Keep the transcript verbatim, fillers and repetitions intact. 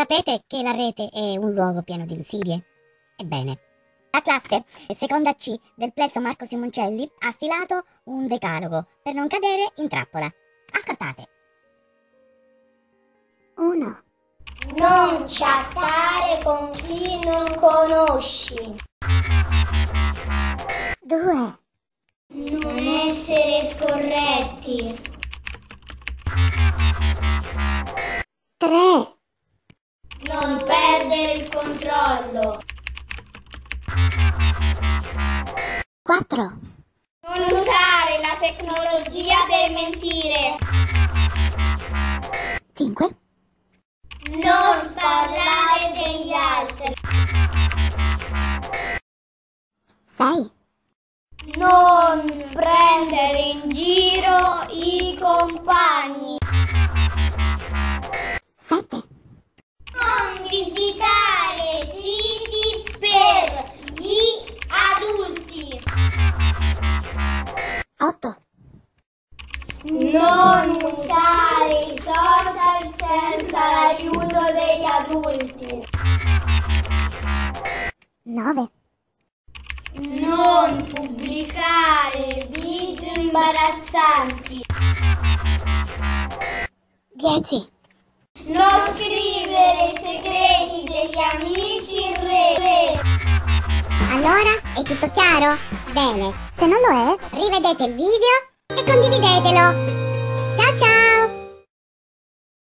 Sapete che la rete è un luogo pieno di insidie? Ebbene, la classe seconda C del Plesso Marco Simoncelli ha stilato un decalogo per non cadere in trappola. Ascoltate. uno. Non chattare con chi non conosci. due. Non essere scorretti. tre. Non perdere il controllo. quattro. Non usare la tecnologia per mentire. cinque. Non parlare degli altri. sei. Non prendere in giro i compagni. sette. Non visitare siti per gli adulti. otto. Non usare i social senza l'aiuto degli adulti. nove. Non pubblicare video imbarazzanti. dieci. Non scrivere i segreti degli amici in rete. Allora, è tutto chiaro? Bene, se non lo è, rivedete il video e condividetelo. Ciao ciao!